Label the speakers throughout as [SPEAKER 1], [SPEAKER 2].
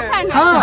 [SPEAKER 1] Fan है।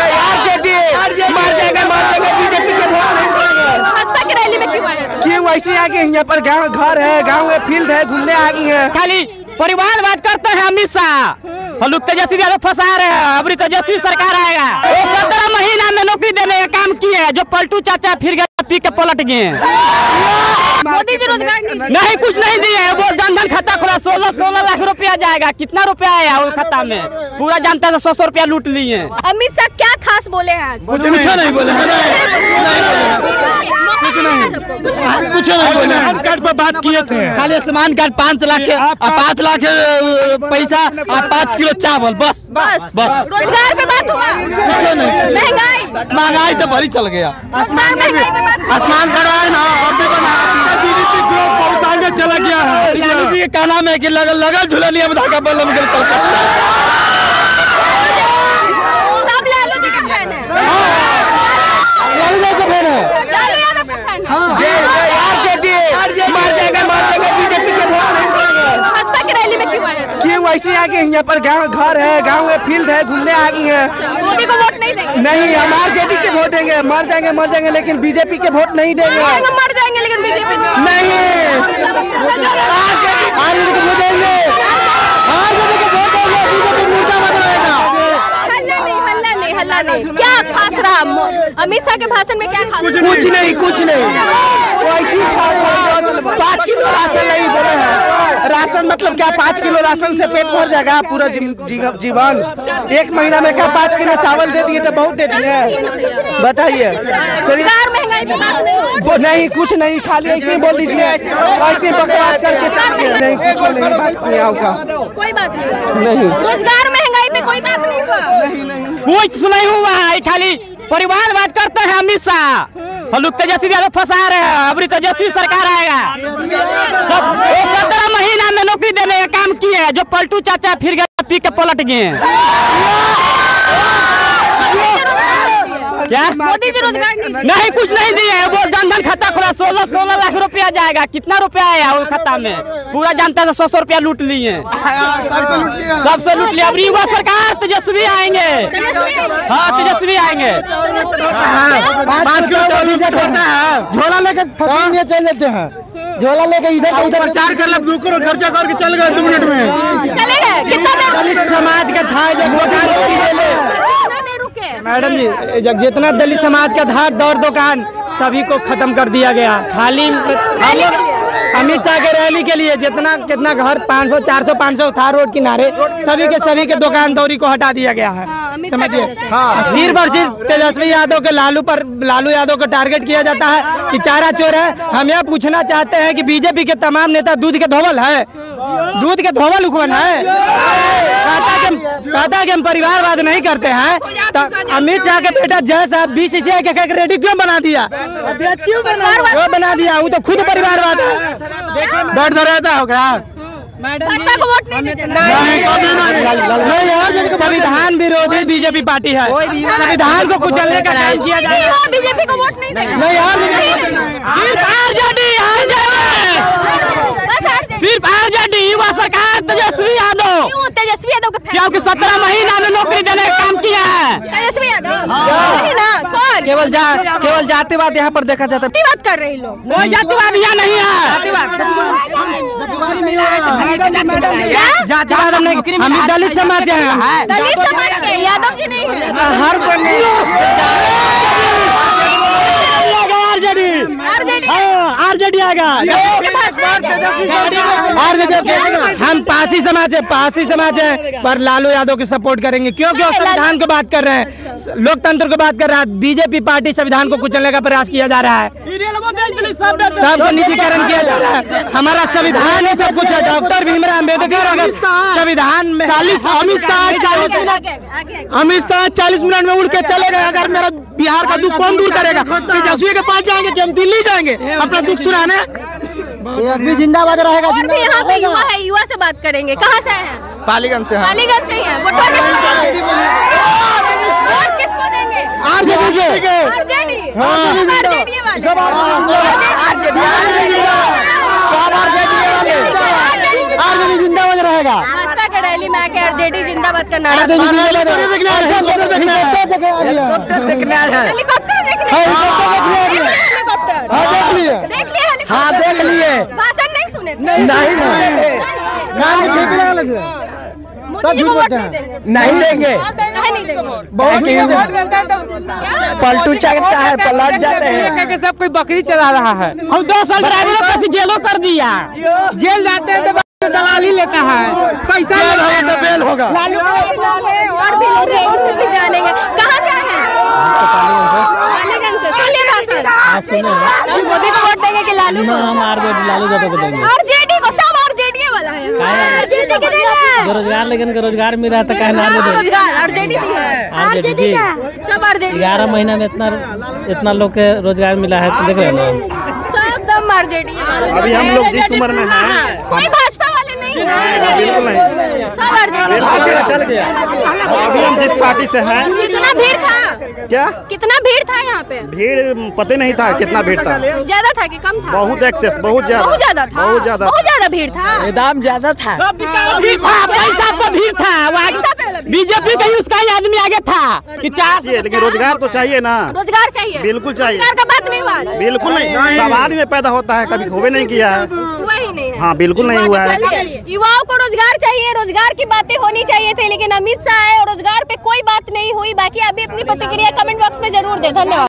[SPEAKER 2] BJP के
[SPEAKER 1] भाजपा की रैली में क्यों आए?
[SPEAKER 2] क्यों वैसे आ गए? यहाँ पर गाँव घर है, गाँव में फील्ड है, घूमने आ गई है।
[SPEAKER 3] खाली परिवारवाद करते हैं अमित शाह। हम लोग तेजस्वी यादव फंसा रहे हैं। अभी तेजस्वी सरकार आएगा। वो 17 महीना में नौकरी देने का काम किए हैं। जो पलटू चाचा फिर गए पी के पलट गए।
[SPEAKER 1] मोदी जी रोजगार
[SPEAKER 3] नहीं कुछ नहीं दिए। वो जनधन खाता खुला 16 लाख रुपया जाएगा। कितना रुपया आया वो खाता में? पूरा जानता है 100 रुपया लूट लिए।
[SPEAKER 1] अमित शाह क्या खास बोले हैं आज?
[SPEAKER 2] कुछ नहीं बोले। कुछ नहीं बोले।
[SPEAKER 3] कार्ड पर बात किए थे। खाली आयुष्मान कार्ड 5 लाख पैसा और 5 किलो चावल बस।
[SPEAKER 1] रोजगार पे बात हुआ?
[SPEAKER 2] कुछ नहीं। महंगाई तो भरी चल गया।
[SPEAKER 1] रोजगार महंगाई पे बात हुआ?
[SPEAKER 2] आसमान कराए ना, अब भी बना। जीडीपी ग्रोथ बहुत आगे चला गया है। जीडीपी का नाम है कि लगा झूला लिया धागा बल्लम के
[SPEAKER 1] सब लालू जी के फैन है।
[SPEAKER 2] लालू यादव का फैन है।
[SPEAKER 1] लालू यादव का फैन है।
[SPEAKER 2] मार जाएगा बीजेपी के वोट नहीं पड़ेगा।
[SPEAKER 1] भाजपा की रैली में क्यों आए?
[SPEAKER 2] क्यों वैसे आ गए? यहाँ पर गाँव घर है, गाँव में फील्ड है, घूमने आ गई है।
[SPEAKER 1] मोदी को वोट नहीं देंगे?
[SPEAKER 2] नहीं, हम आरजेडी के वोट देंगे। मर जाएंगे लेकिन बीजेपी के वोट नहीं देंगे।
[SPEAKER 1] मर जाएंगे लेकिन बीजेपी
[SPEAKER 2] नहीं, आरजेडी को वोट देंगे। आरजेडी को वोट देंगे। बीजेपी मोर्चा बन रहेगा।
[SPEAKER 1] हल्ला नहीं। क्या खास रहा अमित शाह के भाषण में? क्या खास?
[SPEAKER 2] कुछ नहीं। वैसी 5 किलो राशन नहीं बोले हैं। राशन मतलब क्या? 5 किलो राशन से पेट भर जाएगा पूरा जीवन? 1 महीना में क्या 5 किलो चावल दे दिए तो बहुत दे दिए? बताइए।
[SPEAKER 1] रोजगार महंगाई पे बात
[SPEAKER 2] नहीं, कुछ नहीं। खाली ऐसे ही बोल दीजिए, ऐसे बकवास करके चलिए। नहीं, कुछ नहीं। बात नहीं होगा।
[SPEAKER 1] कोई बात नहीं। रोजगार महंगाई पे कोई बात नहीं हुआ।
[SPEAKER 3] कुछ नहीं हुआ है। खाली परिवारवाद करते हैं अमित शाह। हम लोग तेजस्वी यादव फंसा रहे हैं। अभी तेजस्वी सरकार आएगा। वो 17 महीना में नौकरी देने का काम किए हैं। जो पलटू चाचा फिर गए पी के पलट गए। क्या?
[SPEAKER 1] मोदी जी रोजगार
[SPEAKER 3] नहीं कुछ नहीं दिए। वो जनधन खाता खुला 16 लाख रुपया जाएगा। कितना रुपया आया वो खाता में? पूरा जानता है 100 रुपया लूट लिए। सबसे लूट लिया। अब युवा सरकार तेजस्वी आएंगे। हाँ तेजस्वी आएंगे।
[SPEAKER 2] 5 किलो झोला लेकर चल लेते हैं। झोला लेके इधर उधर प्रचार कर ले, खर्चा करके चल गए 2 मिनट में।
[SPEAKER 1] चले गए। कितना
[SPEAKER 2] दलित समाज का था मैडम जी, जितना दलित समाज का था दौर दुकान सभी को खत्म कर दिया गया। खाली अमित शाह के रैली के लिए जितना कितना घर 500 400 500 था रोड किनारे, सभी के दुकान दौरी को हटा दिया गया है। समझिए। हाँ, सिर्फ और सिर्फ तेजस्वी यादव के लालू यादव को टारगेट किया जाता है कि चारा चोर है। हम यह पूछना चाहते हैं कि बीजेपी के तमाम नेता दूध के धोवल है, दूध के धोवल उखवन है। कहता कि हम परिवारवाद नहीं करते हैं। तो अमित शाह के बेटा जय साहब BCCI के रेडी क्यों बना दिया? अध्यक्ष क्यों बना दिया? वो तो खुद परिवारवाद है। डर रहता होगा। संविधान विरोधी बीजेपी पार्टी है। संविधान को कुचलने का काम किया जा रहा है।
[SPEAKER 1] बीजेपी को वोट नहीं देगा।
[SPEAKER 3] सिर्फ आरजेडी युवा सरकार तेजस्वी यादव।
[SPEAKER 1] तेजस्वी यादव का
[SPEAKER 3] क्योंकि 17 महीना में नौकरी देने का काम किया है।
[SPEAKER 1] तेजस्वी यादव नहीं ना। कौन?
[SPEAKER 2] केवल जातिवाद यहाँ पर देखा जाता है।
[SPEAKER 1] बात कर रहे लोग।
[SPEAKER 3] कोई जातिवाद यहाँ नहीं है।
[SPEAKER 2] जातिवाद हम दलित समाज है।
[SPEAKER 1] दलित समाज के यादव जी नहीं है।
[SPEAKER 2] हर आरजेडी आएगा। हम पासी समाज है पर लालू यादव की सपोर्ट करेंगे क्योंकि संविधान को बात कर रहे हैं, लोकतंत्र को बात कर रहा है। बीजेपी पार्टी संविधान को कुचलने का प्रयास किया जा रहा है। सबको निजीकरण किया जा रहा है। हमारा संविधान ही सब कुछ है। डॉक्टर भीमराव अम्बेडकर अगर संविधान में अमित शाह 40 मिनट में उड़ के चले गए। अगर मेरा बिहार का दुख कौन दूर करेगा? तेजस्वी के पास जाएंगे कि हम दिल्ली जाएंगे अपना दुख सुनाने? भी जिंदाबाद रहेगा।
[SPEAKER 1] और भी यहाँ पे युवा है, युवा से बात करेंगे। कहाँ से हैं?
[SPEAKER 2] पालीगंज से।
[SPEAKER 1] पालीगंज से ही है। वोट किसको देंगे?
[SPEAKER 2] आरजेडी। आरजेडी जिंदाबाद रहेगा।
[SPEAKER 1] भाजपा के रैली में आके आरजेडी जिंदाबाद का नारा।
[SPEAKER 2] हेलीकॉप्टर देखने आए हैं।
[SPEAKER 1] हेलीकॉप्टर देखने हेलीकॉप्टर
[SPEAKER 2] देख लिए
[SPEAKER 1] हेलीकॉप्टर।
[SPEAKER 2] हाँ देख लिए।
[SPEAKER 1] भाषण नहीं सुने
[SPEAKER 2] नहीं सुने।
[SPEAKER 1] मोदी जी को वोट नहीं देंगे।
[SPEAKER 2] नहीं देंगे।
[SPEAKER 1] नहीं देंगे।
[SPEAKER 2] पलटू चाहता है पलट जाते हैं।
[SPEAKER 3] सब कोई बकरी चला रहा है। हम 2 साल ड्राइवरों को जेलों कर दिया। जेल जाते हैं तो दलाली लेता है, पैसा होगा तो बेल होगा।
[SPEAKER 1] और भी लोग हैं, उनसे भी जानेंगे। कहाँ से आए हैं? लालूगंज से। सुनिए भाषण। हम मोदी को वोट देंगे कि लालू को?
[SPEAKER 3] हम आरजेडी लालू यादव को देंगे।
[SPEAKER 1] आरजेडी को, सब आरजेडी वाला है। आरजेडी के देंगे।
[SPEAKER 3] बेरोजगार लेकिन के रोजगार मिल रहा था कहना
[SPEAKER 1] रोजगार आरजेडी भी है। आरजेडी का सब आरजेडी।
[SPEAKER 3] 11 महीना में इतना लोग के रोजगार मिला है, देख रहे ना।
[SPEAKER 1] सब दम आरजेडी है।
[SPEAKER 4] अभी हम लोग जिस उम्र में हैं,
[SPEAKER 1] कोई भाजपा वाले नहीं है।
[SPEAKER 4] बिल्कुल नहीं।
[SPEAKER 1] सब आरजेडी।
[SPEAKER 2] चल गया।
[SPEAKER 4] अभी हम जिस पार्टी से हैं।
[SPEAKER 1] कितना भीड़ था?
[SPEAKER 4] क्या
[SPEAKER 1] कितना भीड़ था यहाँ पे?
[SPEAKER 4] भीड़ पता नहीं था कितना भीड़ था।
[SPEAKER 1] ज्यादा था कि कम था?
[SPEAKER 4] बहुत एक्सेस, बहुत ज्यादा
[SPEAKER 1] बहुत ज्यादा था। बहुत ज्यादा भीड़ था।
[SPEAKER 2] दाम ज्यादा था।
[SPEAKER 3] भीड़ था, पैसा पर भीड़ था। बीजेपी का ही उसका ही आदमी आगे था कि 4।
[SPEAKER 4] लेकिन रोजगार तो चाहिए ना।
[SPEAKER 1] रोजगार चाहिए।
[SPEAKER 4] बिल्कुल चाहिए।
[SPEAKER 1] रोजगार का बात नहीं हुआ।
[SPEAKER 4] बिल्कुल नहीं, सवाल ही में पैदा होता है, कभी होवे नहीं किया है।
[SPEAKER 1] वही नहीं है।
[SPEAKER 4] हाँ बिल्कुल नहीं हुआ है।
[SPEAKER 1] युवाओं को रोजगार चाहिए, रोजगार की बातें होनी चाहिए थे, लेकिन अमित शाह आए और रोजगार पे कोई बात नहीं हुई। बाकी अभी अपनी प्रतिक्रिया कमेंट बॉक्स में जरूर दे। धन्यवाद।